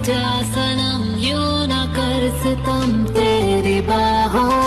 जा सनम, यूं ना कर सितम, तेरी बाहों